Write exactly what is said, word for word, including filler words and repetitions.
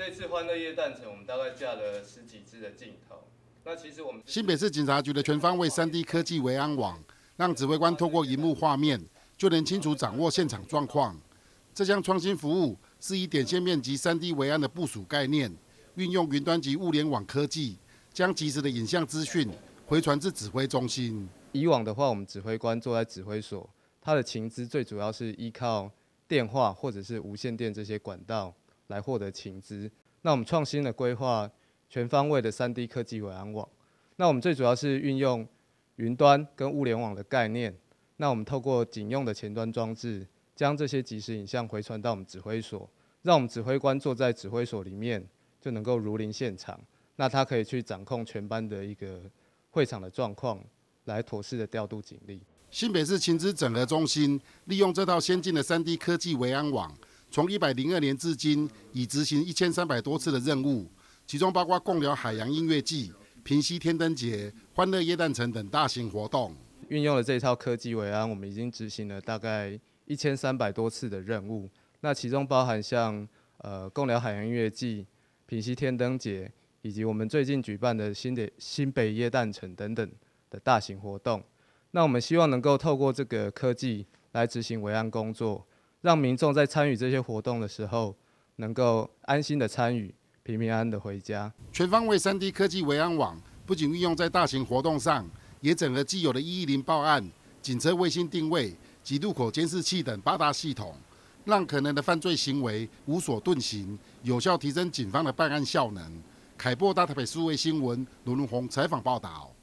这次欢乐夜诞城，我们大概架了十几支的镜头。那其实我们新北市警察局的全方位 三 D 科技维安网，让指挥官透过荧幕画面就能清楚掌握现场状况。这项创新服务是以点线面及 三 D 维安的部署概念，运用云端及物联网科技，将即时的影像资讯回传至指挥中心。 以往的话，我们指挥官坐在指挥所，他的情资最主要是依靠电话或者是无线电这些管道来获得情资。那我们创新的规划全方位的 三 D 科技维安网，那我们最主要是运用云端跟物联网的概念。那我们透过警用的前端装置，将这些即时影像回传到我们指挥所，让我们指挥官坐在指挥所里面就能够如临现场。那他可以去掌控全班的一个会场的状况，来妥适的调度警力。 新北市情资整合中心利用这套先进的 三 D 科技维安网，从一百零二年至今，已执行一千三百多次的任务，其中包括贡寮海洋音乐季、平溪天灯节、欢乐耶诞城等大型活动。 运用了这套科技维安，我们已经执行了大概一千三百多次的任务。那其中包含像呃贡寮海洋音乐季、平溪天灯节，以及我们最近举办的新的新北耶诞城等等的大型活动。那我们希望能够透过这个科技来执行维安工作，让民众在参与这些活动的时候，能够安心的参与，平平安安的回家。 全方位 三 D 科技维安网不仅运用在大型活动上，也整合既有的一一零报案、警车卫星定位及路口监视器等八大系统，让可能的犯罪行为无所遁形，有效提升警方的办案效能。凯擘大台北数位新闻卢荣宏采访报道。